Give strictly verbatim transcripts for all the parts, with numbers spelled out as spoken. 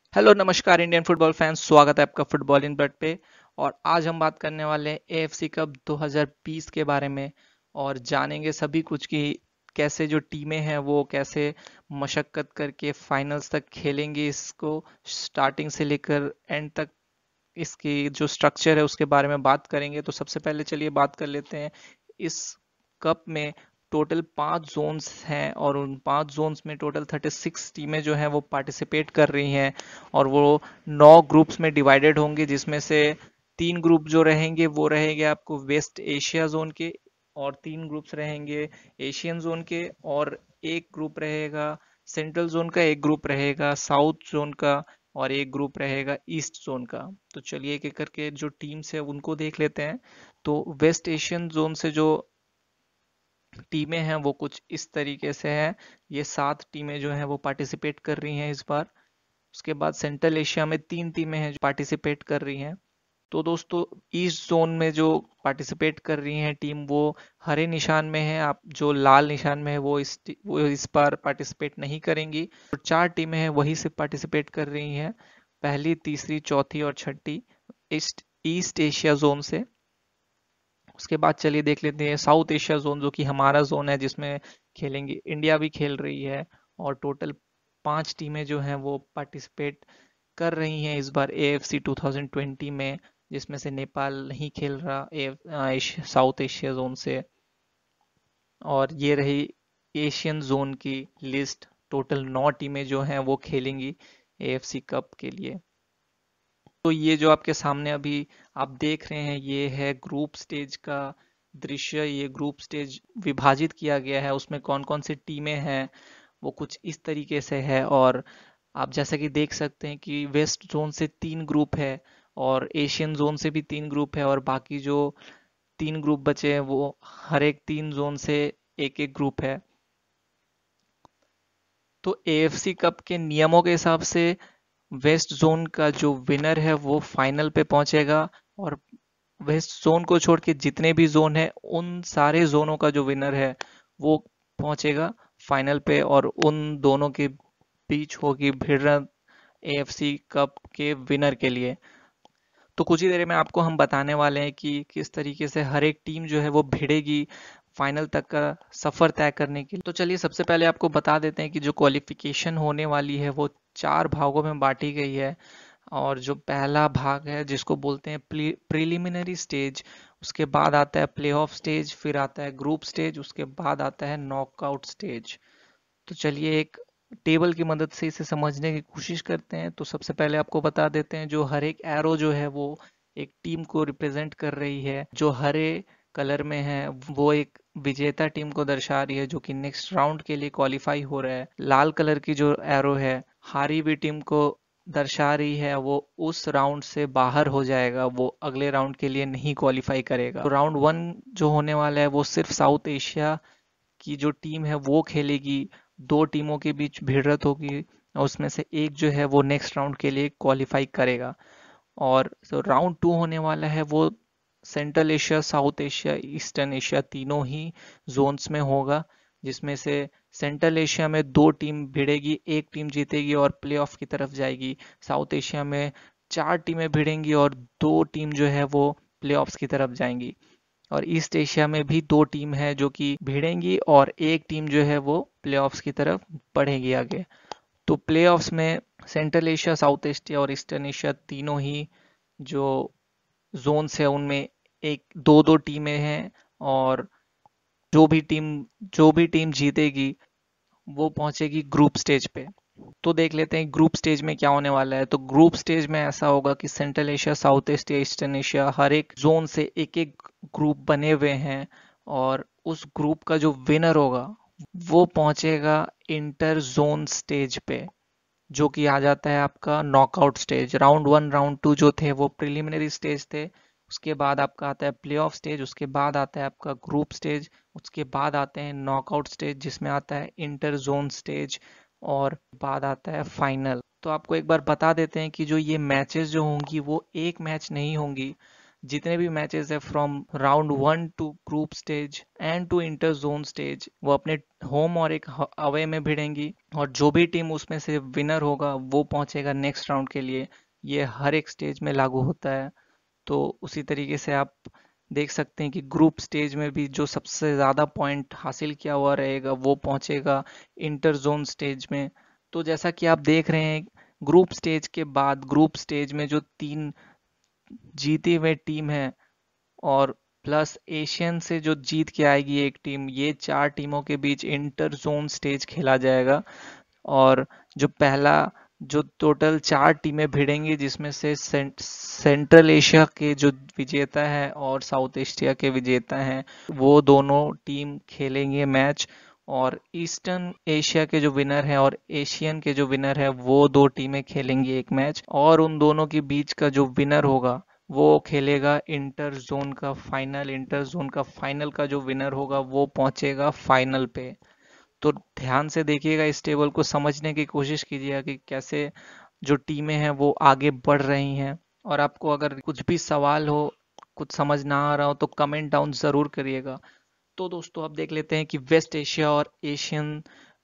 Hello नमस्कार Indian football fans, स्वागत है आपका फुटबॉल इन ब्लड पे। और आज हम बात करने वाले हैं एएफसी कप दो हज़ार बीस के बारे में और जानेंगे सभी कुछ कि कैसे जो टीमें हैं वो कैसे मशक्कत करके फाइनल्स तक खेलेंगी। इसको स्टार्टिंग से लेकर एंड तक इसकी जो स्ट्रक्चर है उसके बारे में बात करेंगे। तो सबसे पहले चलिए बात कर लेते हैं। इस कप में टोटल पांच जोन्स हैं और उन पांच जोन्स में टोटल छत्तीस टीमें जो हैं वो पार्टिसिपेट कर रही हैं और वो नौ ग्रुप्स में डिवाइडेड होंगे, जिसमें से तीन ग्रुप जो रहेंगे वो रहेंगे आपको वेस्ट एशिया जोन के और तीन ग्रुप्स रहेंगे एशियन जोन के और एक ग्रुप रहेगा सेंट्रल जोन का, एक ग्रुप रहेगा साउथ जोन का और एक ग्रुप रहेगा ईस्ट जोन का। तो चलिए एक एक करके जो टीम्स है उनको देख लेते हैं। तो वेस्ट एशियन जोन से जो टीमें हैं वो कुछ इस तरीके से हैं। ये सात टीमें जो हैं वो पार्टिसिपेट कर रही हैं इस बार। उसके बाद सेंट्रल एशिया में तीन टीमें हैं जो पार्टिसिपेट कर रही हैं। तो दोस्तों, ईस्ट जोन में जो पार्टिसिपेट कर रही हैं टीम वो हरे निशान में है। आप जो लाल निशान में है वो इस वो इस बार पार्टिसिपेट नहीं करेंगी। और चार टीमें हैं वही से पार्टिसिपेट कर रही हैं, पहली, तीसरी, चौथी और छठी ईस्ट ईस्ट एशिया जोन से। उसके बाद चलिए देख लेते हैं साउथ एशिया जोन, जो कि हमारा जोन है जिसमें खेलेंगे। इंडिया भी खेल रही है और टोटल पांच टीमें जो हैं वो पार्टिसिपेट कर रही हैं इस बार एएफसी टू थाउज़ेंड ट्वेंटी में, जिसमें से नेपाल नहीं खेल रहा ए, साउथ एशिया जोन से। और ये रही एशियन जोन की लिस्ट। टोटल नौ टीमें जो हैं वो खेलेंगी एएफसी कप के लिए। तो ये जो आपके सामने अभी आप देख रहे हैं ये है ग्रुप स्टेज का दृश्य। ये ग्रुप स्टेज विभाजित किया गया है, उसमें कौन कौन सी टीमें हैं वो कुछ इस तरीके से है। और आप जैसा कि देख सकते हैं कि वेस्ट जोन से तीन ग्रुप है और एशियन जोन से भी तीन ग्रुप है और बाकी जो तीन ग्रुप बचे हैं वो हर एक तीन जोन से एक एक ग्रुप है। तो एएफसी कप के नियमों के हिसाब से वेस्ट जोन का जो विनर है वो फाइनल पे पहुंचेगा और वेस्ट जोन को छोड़ के जितने भी जोन है उन सारे जोनों का जो विनर है वो पहुंचेगा फाइनल पे और उन दोनों के बीच होगी भिड़ंत एएफसी कप के विनर के लिए। तो कुछ ही देर में आपको हम बताने वाले हैं कि किस तरीके से हर एक टीम जो है वो भिड़ेगी फाइनल तक का सफर तय करने के लिए। तो चलिए सबसे पहले आपको बता देते हैं कि जो क्वालिफिकेशन होने वाली है वो चार भागों में बांटी गई है। और जो पहला भाग है जिसको बोलते हैं प्रिलिमिनरी स्टेज, उसके बाद आता है प्लेऑफ स्टेज, फिर आता है ग्रुप स्टेज, उसके बाद आता है नॉकआउट स्टेज। तो चलिए एक टेबल की मदद से इसे समझने की कोशिश करते हैं। तो सबसे पहले आपको बता देते हैं जो हर एक एरो जो है वो एक टीम को रिप्रेजेंट कर रही है। जो हरे कलर में है वो एक विजेता टीम को दर्शा रही है जो कि नेक्स्ट राउंड के लिए क्वालिफाई हो रहा है। लाल कलर की जो एरो है हारी हुई टीम को दर्शा रही है, वो उस राउंड से बाहर हो जाएगा, वो अगले राउंड के लिए नहीं क्वालिफाई करेगा। तो राउंड वन जो होने वाला है वो सिर्फ साउथ एशिया की जो टीम है वो खेलेगी। दो टीमों के बीच भिड़ंत होगी और उसमें से एक जो है वो नेक्स्ट राउंड के लिए क्वालिफाई करेगा। और जो राउंड टू होने वाला है वो central Asia, south Asia, eastern Asia तीनों ही जोन्स में होगा, जिसमें से सेंट्रल एशिया में दो टीम भिड़ेगी, एक टीम जीतेगी और प्लेऑफ की तरफ जाएगी। साउथ एशिया में चार टीमें भिड़ेंगी और दो टीम जो है वो प्लेऑफ्स की तरफ जाएंगी। और ईस्ट एशिया में भी दो टीम है जो कि भिड़ेंगी और एक टीम जो है वो प्लेऑफ्स की तरफ बढ़ेगी आगे। तो प्लेऑफ्स में सेंट्रल एशिया, साउथ एशिया और ईस्टर्न एशिया तीनों ही जो जोन्स है उनमें एक दो दो टीमें हैं और जो भी टीम जो भी टीम जीतेगी वो पहुंचेगी ग्रुप स्टेज पे। तो देख लेते हैं ग्रुप स्टेज में क्या होने वाला है। तो ग्रुप स्टेज में ऐसा होगा कि central Asia, south Asia, eastern Asia हर एक जोन से एक एक ग्रुप बने हुए हैं और उस ग्रुप का जो विनर होगा वो पहुंचेगा इंटर जोन स्टेज पे, जो कि आ जाता है आपका knockout stage. Round one, round two जो थे वो प्रिलिमिनरी स्टेज थे। उसके बाद आपका आता है प्लेऑफ स्टेज, उसके बाद आता है आपका ग्रुप स्टेज, उसके बाद आते हैं नॉकआउट स्टेज जिसमें आता है इंटर जोन स्टेज और बाद आता है फाइनल। तो आपको एक बार बता देते हैं कि जो ये मैचेस जो होंगी वो एक मैच नहीं होंगी। जितने भी मैचेस है from round one two group stage and two inter zone stage वो अपने होम और एक अवे में भिड़ेंगी, और जो भी टीम उसमें से विनर होगा वो पहुंचेगा नेक्स्ट राउंड के लिए। ये हर एक स्टेज में लागू होता है। तो उसी तरीके से आप देख सकते हैं कि ग्रुप स्टेज में भी जो सबसे ज़्यादा पॉइंट हासिल किया हुआ रहेगा वो पहुंचेगा इंटर जोन स्टेज में। तो जैसा कि आप देख रहे हैं, ग्रुप स्टेज के बाद ग्रुप स्टेज में जो तीन जीती हुई टीम है और प्लस एशियन से जो जीत के आएगी एक टीम, ये चार टीमों के बीच इंटर जोन स्टेज खेला जाएगा। और जो पहला जो टोटल चार टीमें भिड़ेंगी, जिसमें से सेंट, सेंट्रल एशिया के जो विजेता है और साउथ एशिया के विजेता हैं वो दोनों टीम खेलेंगे मैच, और ईस्टर्न एशिया के जो विनर है और एशियन के जो विनर है वो दो टीमें खेलेंगी एक मैच, और उन दोनों के बीच का जो विनर होगा वो खेलेगा इंटर जोन का फाइनल। इंटर जोन का फाइनल का जो विनर होगा वो पहुंचेगा फाइनल पे। तो ध्यान से देखिएगा, इस टेबल को समझने की कोशिश कीजिएगा कि कैसे जो टीमें हैं वो आगे बढ़ रही हैं। और आपको अगर कुछ भी सवाल हो, कुछ समझ ना आ रहा हो, तो कमेंट डाउन ज़रूर करिएगा। तो दोस्तों अब देख लेते हैं कि वेस्ट एशिया और एशियन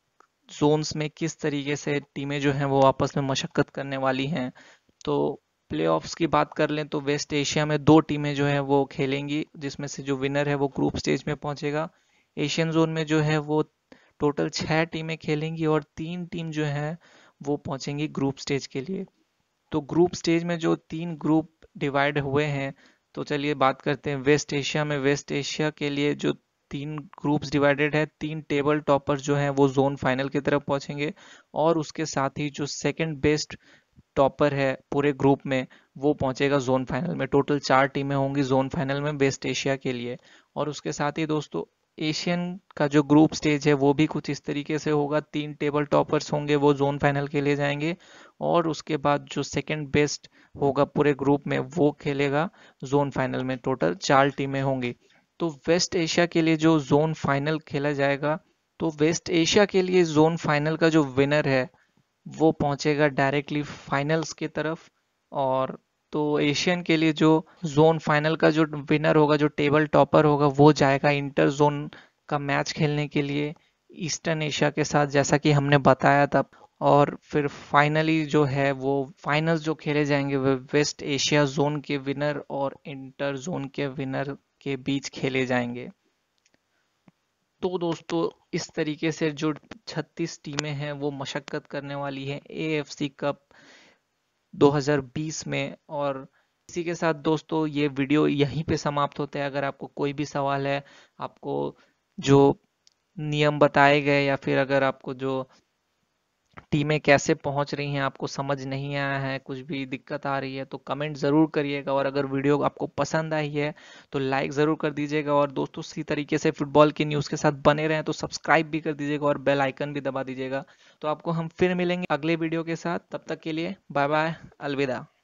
जोन्स में किस तरीके से टीमें जो हैं वो आपस में मशक्कत करने वाली हैं। तो प्लेऑफ्स की बात कर लें तो वेस्ट एशिया में दो टीमें जो है वो खेलेंगी, जिसमें से जो विनर है वो ग्रुप स्टेज में पहुंचेगा। एशियन जोन में जो है वो टोटल छह टीमें खेलेंगी और तीन टीम जो है वो पहुंचेंगी ग्रुप स्टेज के लिए। तो ग्रुप स्टेज में जो तीन ग्रुप डिवाइड हुए हैं, तो चलिए बात करते हैं वेस्ट एशिया में। वेस्ट एशिया के लिए जो तीन ग्रुप्स डिवाइडेड है, तीन टेबल टॉपर्स जो हैं वो जोन फाइनल की तरफ पहुंचेंगे, और उसके साथ ही जो सेकंड बेस्ट टॉपर है पूरे ग्रुप में वो पहुंचेगा जोन फाइनल में। टोटल चार टीमें होंगी जोन फाइनल में वेस्ट एशिया के लिए। और उसके साथ ही दोस्तों एशियन का जो ग्रुप स्टेज है वो भी कुछ इस तरीके से होगा। तीन टेबल टॉपर्स होंगे वो जोन फाइनल के लिए जाएंगे, और उसके बाद जो सेकंड बेस्ट होगा पूरे ग्रुप में वो खेलेगा जोन फाइनल में। टोटल चार टीमें होंगी। तो वेस्ट एशिया के लिए जो जोन फाइनल खेला जाएगा, तो वेस्ट एशिया के लिए जोन फाइनल का जो विनर है वो पहुंचेगा डायरेक्टली फाइनल्स की तरफ। और तो एशियन के लिए जो जोन फाइनल का जो विनर होगा, जो टेबल टॉपर होगा, वो जाएगा इंटर जोन का मैच खेलने के लिए ईस्टर्न एशिया के साथ, जैसा कि हमने बताया था। और फिर फाइनली जो है वो फाइनल्स जो खेले जाएंगे वो वेस्ट एशिया जोन के विनर और इंटर जोन के विनर के बीच खेले जाएंगे। तो दोस्तों इस तरीके से जो छत्तीस टीमें हैं वो मशक्कत करने वाली हैं एएफसी कप दो हज़ार बीस में। और इसी के साथ दोस्तों ये वीडियो यहीं पे समाप्त होता है। अगर आपको कोई भी सवाल है, आपको जो नियम बताए गए या फिर अगर आपको जो टीमें कैसे पहुंच रही हैं आपको समझ नहीं आया है, कुछ भी दिक्कत आ रही है, तो कमेंट ज़रूर करिएगा। और अगर वीडियो आपको पसंद आई है तो लाइक ज़रूर कर दीजिएगा। और दोस्तों इसी तरीके से फुटबॉल की न्यूज़ के साथ बने रहें तो सब्सक्राइब भी कर दीजिएगा और बेल आइकन भी दबा दीजिएगा। तो आपको हम फिर मिलेंगे अगले वीडियो के साथ। तब तक के लिए बाय बाय, अलविदा।